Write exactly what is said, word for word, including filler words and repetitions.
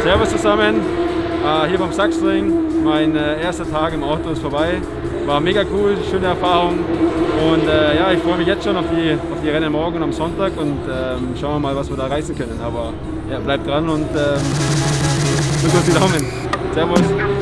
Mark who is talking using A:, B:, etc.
A: Servus zusammen, äh, hier beim Sachsenring. Mein äh, erster Tag im Auto ist vorbei. War mega cool, schöne Erfahrung. Und äh, ja, ich freue mich jetzt schon auf die, auf die Rennen morgen und am Sonntag und ähm, schauen wir mal, was wir da reißen können. Aber ja, bleibt dran und ähm, drückt uns die Daumen. Servus.